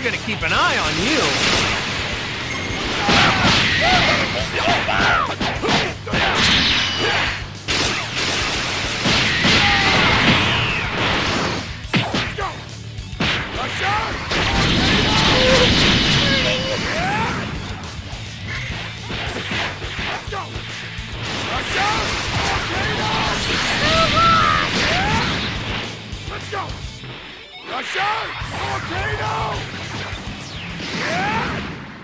We're gonna keep an eye on you. Let's go! Rush out! Let's go! Rush out! Let's go! Rush out! Volcano! Yeah!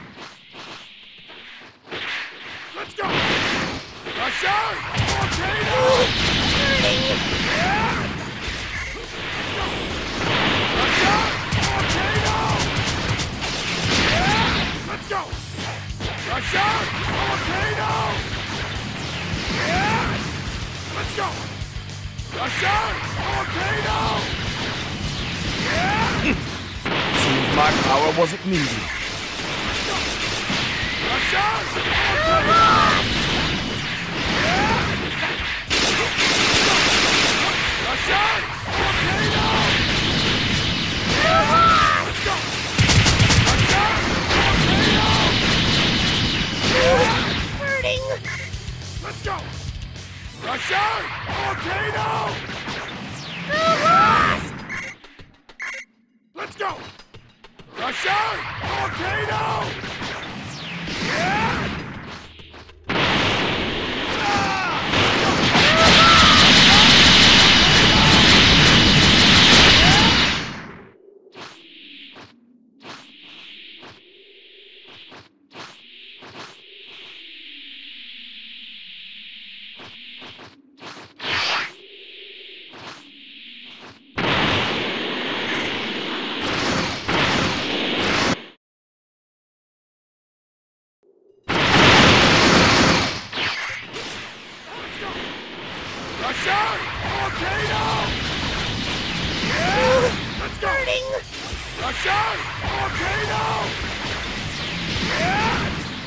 Let's go! Rush out! Volcano! Yeah! Let's go! Rush out! Volcano! Yeah! Let's go! Rush out! Volcano! Yeah! Let's go! Rush out! Volcano! Yeah! Seems my power wasn't needed. Rush out! Volcano! Yeah! Rush out! Volcano! Yeah! Let's go! Rush out! Volcano! Yeah! Hurting! Let's go! Rush out! Volcano! Let's go! Rush out! Volcano! Yeah! Rush out! Volcano! Yeah! Let's go! Hurting! Rush out! Volcano! Yeah!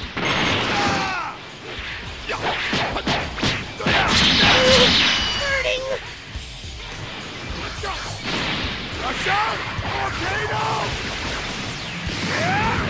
Hurting! Let's go! Rush out! Volcano! Yeah!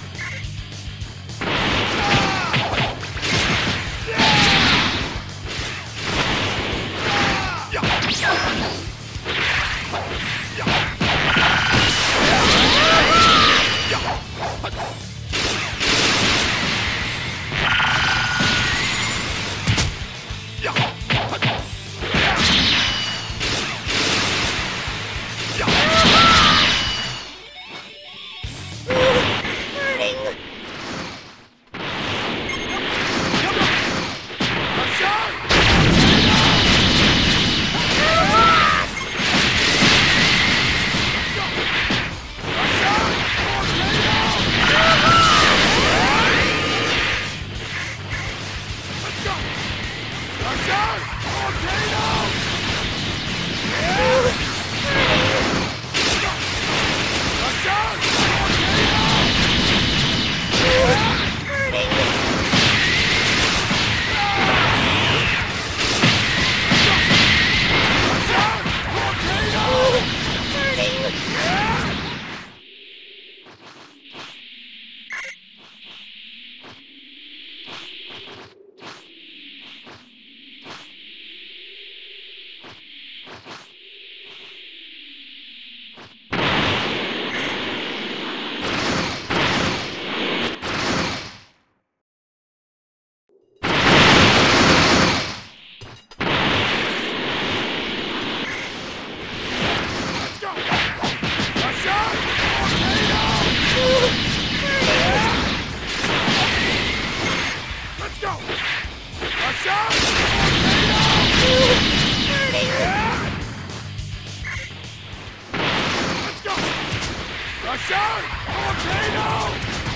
Rush out! Volcano!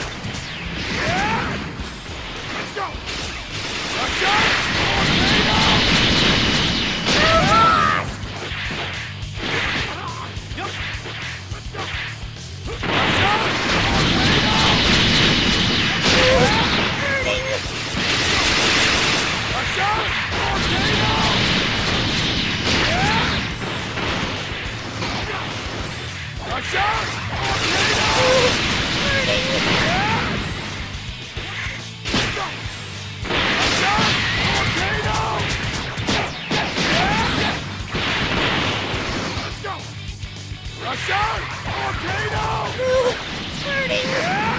Yeah! Let's go! Rush out! Volcano! Yeah! Let's go! Rush out! Volcano! Yeah! Rush out! Volcano! Yeah! Rush out! Volcano! Rush out! Volcano! Hurting!